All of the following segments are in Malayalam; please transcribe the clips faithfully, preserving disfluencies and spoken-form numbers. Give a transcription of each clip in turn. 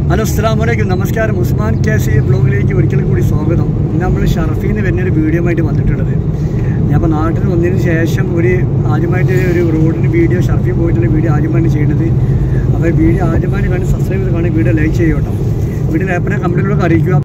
ഹലോ അസ്സലാമു അലൈക്കും, നമസ്കാരം. ഉസ്മാൻ കാസി ബ്ലോഗിലേക്ക് ഒരിക്കൽ കൂടി സ്വാഗതം. ഇന്ന് നമ്മൾ ഷർഫീന്ന് വരുന്നൊരു വീഡിയോ ആയിട്ട് വന്നിട്ടുള്ളത്. ഞാൻ ഇപ്പോൾ നാട്ടിൽ വന്നതിന് ശേഷം ഒരു ആദ്യമായിട്ട് ഒരു റോഡിന് വീഡിയോ, ഷർഫി പോയിട്ടുള്ള വീഡിയോ ആദ്യമായിട്ട് ചെയ്യുന്നത്. അപ്പോൾ വീഡിയോ ആദ്യമായിട്ട് കാണി സബ്സ്ക്രൈബ് ചെയ്ത് കാണി, വീഡിയോ ലൈക്ക് ചെയ്യുക കേട്ടോ. വീഡിയോ ലേപ്പനെ കമ്പനിയിലൂടെ അറിയിക്കുക.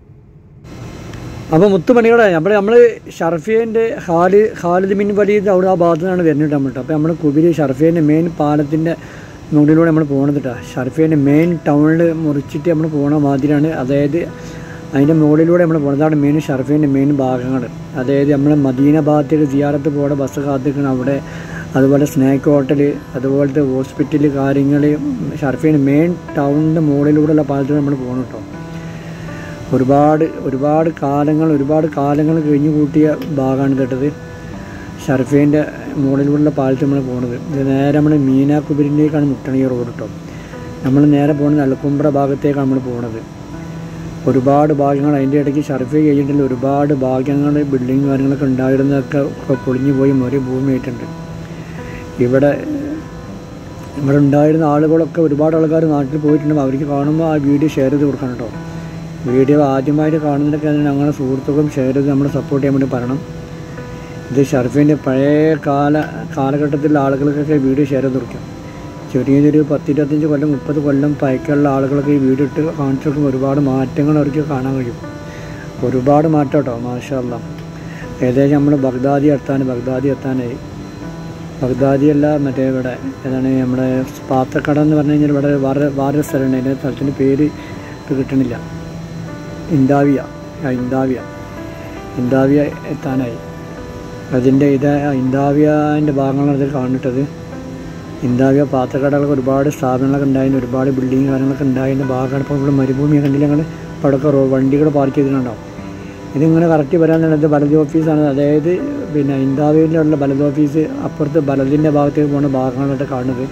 അപ്പോൾ മുത്തുമണിയോടെ നമ്മൾ നമ്മൾ ഷർഫിയൻ്റെ ഖാലി ഖാലിദ് ബിൻ വലീദ് അവിടെ ആ ഭാഗത്തു നിന്നാണ് വരുന്നത് നമ്മൾ. അപ്പോൾ നമ്മൾ കുബിരി ഷർഫിയൻ്റെ മെയിൻ പാലത്തിൻ്റെ മുകളിലൂടെ നമ്മൾ പോകുന്നത് കേട്ടോ. ഷർഫിയൻ്റെ മെയിൻ ടൗണിൽ മുറിച്ചിട്ട് നമ്മൾ പോകുന്ന മാതിരിയാണ്. അതായത് അതിൻ്റെ മുകളിലൂടെ നമ്മൾ പോകുന്നതാണ് മെയിൻ ഷർഫിയൻ്റെ മെയിൻ ഭാഗങ്ങൾ. അതായത് നമ്മൾ മദീന ഭാഗത്തേക്ക് സിയാറത്ത് പോകുന്ന ബസ് കാത്തിക്കണം അവിടെ, അതുപോലെ സ്നാക്ക് ഹോട്ടൽ, അതുപോലത്തെ ഹോസ്പിറ്റൽ കാര്യങ്ങൾ, ഷർഫിയൻ്റെ മെയിൻ ടൗണിൻ്റെ മുകളിലൂടെയുള്ള പാലത്തിൽ നമ്മൾ പോകണം കേട്ടോ. ഒരുപാട് ഒരുപാട് കാലങ്ങൾ ഒരുപാട് കാലങ്ങൾ കഴിഞ്ഞു കൂട്ടിയ ഭാഗമാണ് കേട്ടത്. ഷർഫീൻ്റെ മുകളിലൂടെയുള്ള പാലത്തിൽ നമ്മൾ പോകുന്നത്. ഇത് നേരെ നമ്മൾ മീനാ കുബിരിൻ്റെക്കാണ് മുട്ടണ ഈ റോഡ് കേട്ടോ. നമ്മൾ നേരെ പോകുന്നത് അൽക്കുംബ്ര ഭാഗത്തേക്കാണ് നമ്മൾ പോകുന്നത്. ഒരുപാട് ഭാഗ്യങ്ങൾ അതിൻ്റെ ഇടയ്ക്ക് ഷർഫി കഴിഞ്ഞിട്ടുള്ള ഒരുപാട് ഭാഗ്യങ്ങൾ, ബിൽഡിങ് കാര്യങ്ങളൊക്കെ ഉണ്ടായിരുന്നതൊക്കെ ഒക്കെ പൊളിഞ്ഞു പോയി ഒരു ഭൂമിയായിട്ടുണ്ട്. ഇവിടെ ഇവിടെ ഉണ്ടായിരുന്ന ആളുകളൊക്കെ ഒരുപാട് ആൾക്കാർ നാട്ടിൽ പോയിട്ടുണ്ടെങ്കിൽ അവർക്ക് കാണുമ്പോൾ ആ വീഡിയോ ഷെയർ ചെയ്ത് കൊടുക്കണം കേട്ടോ. വീഡിയോ ആദ്യമായിട്ട് കാണുന്നതിനൊക്കെ അതിന് ഞങ്ങളുടെ സുഹൃത്തുക്കളും ഷെയർ ചെയ്ത് നമ്മൾ സപ്പോർട്ട് ചെയ്യാൻ വേണ്ടി പറയണം. ഇത് ഷർഫിൻ്റെ പഴയ കാല കാലഘട്ടത്തിലുള്ള ആളുകൾക്കൊക്കെ വീഡിയോ ഷെയർ ചെയ്ത് കൊടുക്കും. ചെറിയൊരു പത്ത് ഇരുപത്തഞ്ച് കൊല്ലം മുപ്പത് കൊല്ലം പഴക്കമുള്ള ആളുകളൊക്കെ ഈ വീഡിയോ ഇട്ട് കാണിച്ചു കൊടുക്കുമ്പോൾ ഒരുപാട് മാറ്റങ്ങൾ അവർക്ക് കാണാൻ കഴിയും. ഒരുപാട് മാറ്റം കേട്ടോ, മാഷാ അല്ലാഹ്. ഏകദേശം നമ്മൾ ബഗ്ദാദി എത്താൻ ബഗ്ദാദി എത്താനായി. ബഗ്ദാദിയല്ല, മറ്റേ ഇവിടെ ഏതാണ് നമ്മുടെ പാത്രക്കട എന്ന് പറഞ്ഞു കഴിഞ്ഞാൽ ഇവിടെ വേറെ വേറെ സ്ഥലമുണ്ട്. അതിൻ്റെ സ്ഥലത്തിൻ്റെ പേര് ഇപ്പോൾ കിട്ടണില്ല. ഇന്താവിയ ഇന്താവിയ ഇന്താവിയ എത്താനായി. അതിൻ്റെ ഇത് ഇന്താവിയൻ്റെ ഭാഗങ്ങളാണ് ഇതിൽ കാണിട്ടത്. ഇന്താവിയ പാത്രക്കടകളൊക്കെ ഒരുപാട് സ്ഥാപനങ്ങളൊക്കെ ഉണ്ടായിരുന്നു, ഒരുപാട് ബിൽഡിങ് കാര്യങ്ങളൊക്കെ ഉണ്ടായിരുന്ന ഭാഗമാണ്. ഇപ്പോൾ ഇവിടെ മരുഭൂമിയൊക്കെ ഉണ്ടെങ്കിൽ ഞങ്ങൾ ഇപ്പോൾ അവിടെയൊക്കെ റോ വണ്ടികൾ പാർക്ക് ചെയ്തിട്ടുണ്ടാവും. ഇതിങ്ങനെ കറക്റ്റ് വരാനുള്ളത് ബലദ് ഓഫീസാണ്. അതായത് പിന്നെ ഇന്താവിയിലുള്ള ബലദ് ഓഫീസ് അപ്പുറത്ത് ബലദിൻ്റെ ഭാഗത്തേക്ക് പോകുന്ന ഭാഗങ്ങളായിട്ട് കാണുന്നത്.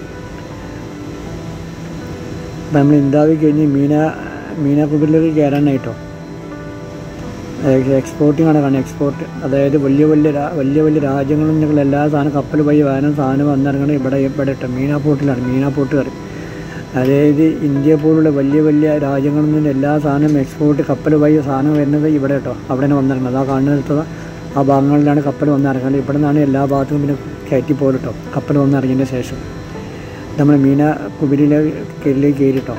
അപ്പം നമ്മൾ ഇന്താവി കഴിഞ്ഞ് മീന മീനാ കുബിരിലേക്ക് കയറാനായിട്ടോ. എക്സ്പോർട്ടിംഗ് ആണ് കാണുന്നത്, എക്സ്പോർട്ട്. അതായത് വലിയ വലിയ വലിയ വലിയ രാജ്യങ്ങളിൽ നിന്നുള്ള എല്ലാ സാധനം കപ്പൽ വഴി വാഹനം സാധനം വന്നിറങ്ങണം ഇവിടെ ഇവിടെ ഇട്ടോ. മീനാ പോർട്ടിലാണ്, മീനാ പോർട്ട് കയറി. അതായത് ഇന്ത്യ പോലുള്ള വലിയ വലിയ രാജ്യങ്ങളിൽ നിന്ന് എല്ലാ സാധനവും എക്സ്പോർട്ട് കപ്പൽ വഴി സാധനം വരുന്നത് ഇവിടെ കേട്ടോ. അവിടെ തന്നെ വന്നിറങ്ങുന്നത്. ആ കാണുന്ന ആ ഭാഗങ്ങളിലാണ് കപ്പൽ വന്നിറങ്ങുന്നത്. ഇവിടെ നിന്നാണ് എല്ലാ ഭാഗത്തും പിന്നെ കയറ്റി പോകട്ടോ. കപ്പൽ വന്നിറങ്ങിയതിന് ശേഷം നമ്മൾ മീനാ കുബിരിയിലേക്ക് കയറിലേക്ക് കയറിട്ടോ.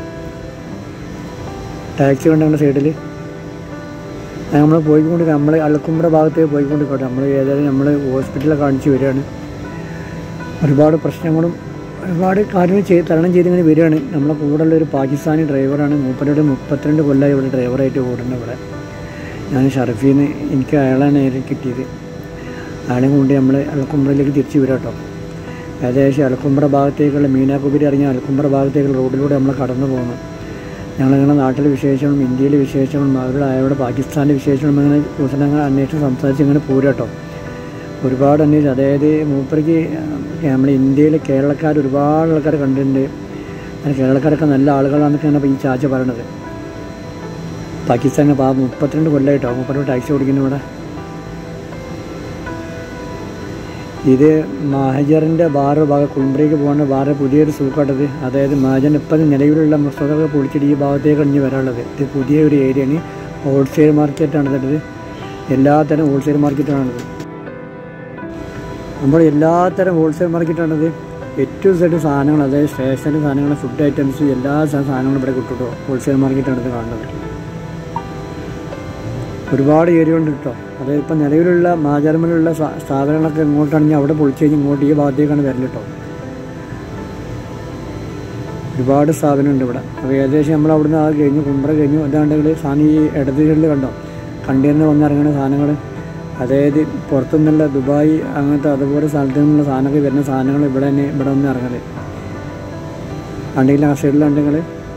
ടാക്സി കൊണ്ട് നമ്മുടെ സൈഡിൽ നമ്മൾ പോയിക്കൊണ്ട് നമ്മൾ അൽക്കുംബ്ര ഭാഗത്തേക്ക് പോയിക്കൊണ്ടിരിക്കട്ടെ. നമ്മൾ ഏതായാലും നമ്മൾ ഹോസ്പിറ്റലിൽ കാണിച്ച് വരികയാണ്. ഒരുപാട് പ്രശ്നങ്ങളും ഒരുപാട് കാര്യങ്ങൾ ചെയ്ത് തരണം ചെയ്തിങ്ങനെ വരികയാണ്. നമ്മളെ കൂടെയുള്ള ഒരു പാകിസ്ഥാനി ഡ്രൈവറാണ്. മൂപ്പരുടെ മുപ്പത്തിരണ്ട് കൊല്ലമായി ഇവിടെ ഡ്രൈവറായിട്ട് ഓടുന്നത്. ഇവിടെ ഞാൻ ഷർഫീന്ന് എനിക്ക് അയാളാണ് നേരിൽ കിട്ടിയത്. അയാളെ കൊണ്ട് നമ്മൾ അൽക്കുംബ്രയിലേക്ക് തിരിച്ച് വരാം കേട്ടോ. ഏകദേശം അൽക്കുംബ്ര ഭാഗത്തേക്കുള്ള മീനാ കുബിരി ഇറങ്ങിയ അൽക്കുംബ്ര ഭാഗത്തേക്കുള്ള റോഡിലൂടെ നമ്മൾ കടന്നു പോകുന്നു. ഞങ്ങളിങ്ങനെ നാട്ടിലെ വിശേഷങ്ങളും ഇന്ത്യയിലെ വിശേഷങ്ങളും അവരുടെ അയാളുടെ പാകിസ്ഥാൻ്റെ വിശേഷങ്ങളും ഇങ്ങനെ കുശലങ്ങൾ അന്വേഷിച്ച് സംസാരിച്ച് ഇങ്ങനെ പോരും കേട്ടോ. ഒരുപാട് അന്വേഷിച്ചു. അതായത് മൂപ്പർക്ക് നമ്മൾ ഇന്ത്യയിലെ കേരളക്കാർ ഒരുപാട് ആൾക്കാർ കണ്ടിട്ടുണ്ട്. അങ്ങനെ കേരളക്കാരൊക്കെ നല്ല ആളുകളാണെന്നൊക്കെയാണ് ഇപ്പോൾ ഈ ചാച്ച പറയണത്. പാകിസ്ഥാനിൽ പാ മുപ്പത്തിരണ്ട് കൊല്ലമായിട്ടോ മൂപ്പരോട് ടാക്സി ഓടിക്കുന്നു ഇവിടെ. ഇത് മഹജറിൻ്റെ ബാറ് ഭാഗം കുംബ്രയ്ക്ക് പോകുന്ന ബാറ് പുതിയൊരു സൂക്കാട്ടത്. അതായത് മഹജൻ ഇപ്പം നിലവിലുള്ള മുസ്തതൊക്കെ പൊളിച്ചിട്ട് ഈ ഭാഗത്തേക്ക് അണിഞ്ഞ് വരാനുള്ളത്. ഇത് പുതിയ ഒരു ഏരിയയാണ്, ഹോൾസെയിൽ മാർക്കറ്റാണ് ഇത്. എല്ലാത്തരം ഹോൾസെയിൽ മാർക്കറ്റാണിത്. നമ്മൾ എല്ലാത്തരം ഹോൾസെയിൽ മാർക്കറ്റാണിത്. ഏറ്റവും സൈഡ് സാധനങ്ങൾ, അതായത് സ്റ്റേഷനറി സാധനങ്ങൾ, ഫുഡ് ഐറ്റംസ്, എല്ലാ സാധനങ്ങളും ഇവിടെ കിട്ടും. ഹോൾസെയിൽ മാർക്കറ്റാണിത് കാണുന്നത്. ഒരുപാട് ഏരിയ ഉണ്ട് കേട്ടോ. അതായത് ഇപ്പം നിലവിലുള്ള മാജാർമലുള്ള സ്ഥാപനങ്ങളൊക്കെ ഇങ്ങോട്ടാണെങ്കിൽ അവിടെ പൊളിച്ച് കഴിഞ്ഞ് ഇങ്ങോട്ട് ഈ ഭാഗത്തേക്കാണ് വരല് കേട്ടോ. ഒരുപാട് സ്ഥാപനമുണ്ട് ഇവിടെ. അപ്പോൾ ഏകദേശം നമ്മൾ അവിടുന്ന് ആ കഴിഞ്ഞു കുംബ്ര കഴിഞ്ഞു. അതാണ്ടെങ്കിൽ സാധനം ഈ ഇടത് സൈഡിൽ കണ്ടോ കണ്ടെയ്നർ വന്നിറങ്ങുന്ന സാധനങ്ങൾ. അതായത് പുറത്തുനിന്നുള്ള ദുബായ് അങ്ങനത്തെ അതുപോലെ സ്ഥലത്തു നിന്നുള്ള സാധനമൊക്കെ വരുന്ന സാധനങ്ങൾ ഇവിടെ തന്നെ ഇവിടെ വന്ന് ഇറങ്ങല്. കണ്ടെങ്കിൽ ആ സൈഡിലുണ്ടെങ്കിൽ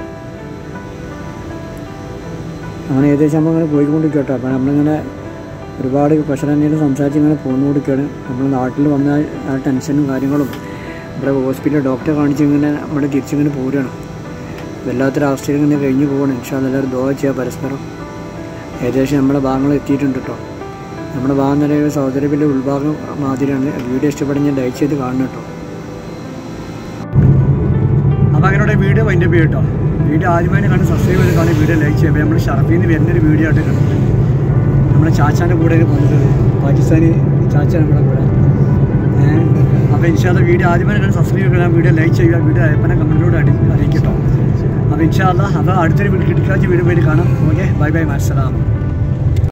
അങ്ങനെ ഏകദേശം നമ്മളിങ്ങനെ പോയിക്കൊണ്ടിരിക്കും കേട്ടോ. അപ്പോൾ നമ്മളിങ്ങനെ ഒരുപാട് പ്രശ്നമായിട്ട് സംസാരിച്ച് ഇങ്ങനെ പോന്നു കൊടുക്കുകയാണ്. നമ്മൾ നാട്ടിൽ വന്നാൽ ആ ടെൻഷനും കാര്യങ്ങളും ഇവിടെ ഹോസ്പിറ്റലിൽ ഡോക്ടറെ കാണിച്ച് ഇങ്ങനെ നമ്മുടെ തിരിച്ചിങ്ങനെ പോരുകയാണ്. വല്ലാത്തൊരു അവസ്ഥയിൽ ഇങ്ങനെ കഴിഞ്ഞ് പോകണം. ഇൻഷാ അല്ലാഹ് എല്ലാവരും ദുആ ചെയ്യുക പരസ്പരം. ഏകദേശം നമ്മുടെ ഭാഗങ്ങൾ എത്തിയിട്ടുണ്ട് കേട്ടോ. നമ്മുടെ ഭാഗം നിലയിൽ സൗദി അറേബ്യയിലെ ഉൾഭാഗം മാതിരിയാണ്. വീഡിയോ ഇഷ്ടപ്പെടുന്ന ഞാൻ ലൈക്ക് ചെയ്ത് കാണണം കേട്ടോ. അപ്പോൾ അങ്ങനെ വീഡിയോ വൈൻഡപ്പ് ചെയ്യും കേട്ടോ. വീഡിയോ ആദ്യമായിട്ട് കണ്ട് സബ്സ്ക്രൈബ് ചെയ്ത് കാണും, വീഡിയോ ലൈക്ക് ചെയ്യുക. നമ്മൾ ഷർഫിൽ നിന്ന് വരുന്നൊരു വീഡിയോ ആയിട്ട് കണ്ടത് നമ്മുടെ ചാച്ചാൻ്റെ കൂടെ വന്നത്, പാകിസ്ഥാനി ചാച്ചാണ് നമ്മുടെ കൂടെ. അപ്പോൾ ഇൻഷാല്ലാ വീഡിയോ ആദ്യമായിട്ട് കണ്ട് സബ്സ്ക്രൈബ് ചെയ്യണം, വീഡിയോ ലൈക്ക് ചെയ്യുക, വീഡിയോ അയപ്പനെ കമൻറ്റിലൂടെ അടി അറിയിക്കട്ടോ. അപ്പോൾ ഇൻഷാല്ലാ അപ്പോൾ അടുത്തൊരു കിടക്കാച്ച വീഡിയോ വേണ്ടി കാണാം. ഓക്കെ, ബൈ ബൈ, അസ്സലാം.